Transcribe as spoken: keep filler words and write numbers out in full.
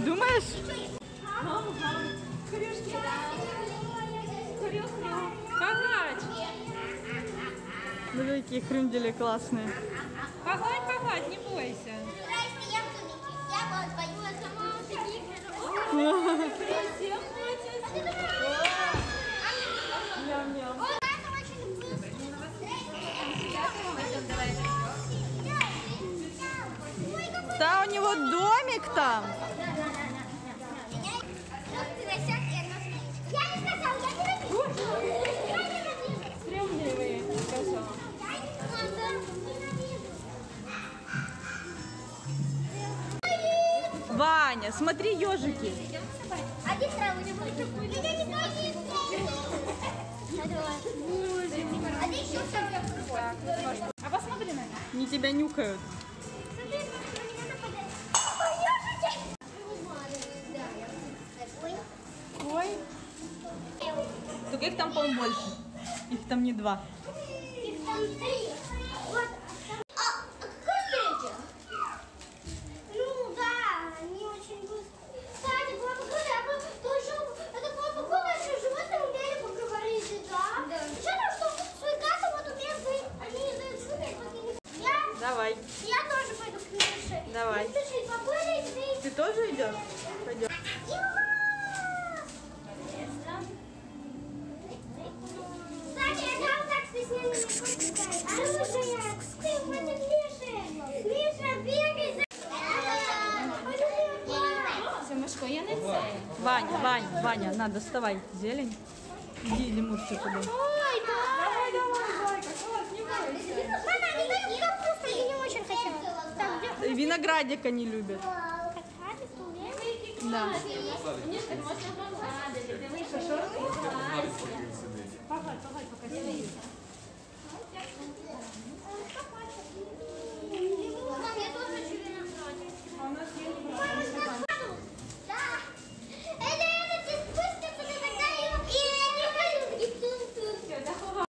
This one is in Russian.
Думаешь? Погладь. Ну, какие хрюндели классные. Погладь, погладь, не бойся. Здрасте, я в домике. Я вот твою сама таких Всем хватит. Ням-ням. это очень быстро. Да, у него домик там. Я не сказал, я не родил. Я не родил. Стремливые, сказала. Я не сказал. Ваня, смотри, ежики. Один траву не будет. Меня не боится. А ты еще что? А посмотри на них. Они тебя нюхают. Смотри, на меня нападает. Ой, ежики. Ой. Только их там, по-моему, больше. Их там не два. Их там три. Вот. А, а какой третий? Ну да, они очень быстрые. Кстати, папа говорит, а мы тоже, это папа говорит, что животные умели поговорить, да? Да. Еще то, что суикаты вот умеют быть, они не дают шуметь, вот и не... Я, Давай. я тоже пойду к Мише. Давай. Слушай, поплыли, ты... Ты тоже идешь? Пойдем. Кстати, я там так стесняюсь. Оружие! Ты в этом Мише! Миша, бегай за... Семашко, я не це. Ваня, Ваня, Ваня, на, доставай зелень. Иди, лемурчик, туда. Ой, да! Давай, давай, зайка, класс, не бойся. Мама, не дают капусту, я не очень хочу. Так, где? И виноградик они любят. Катать, умеешь? Да. Мені ж так можна погладити. Дивись, що шорти класні. Погладь, погладь, поки дивися.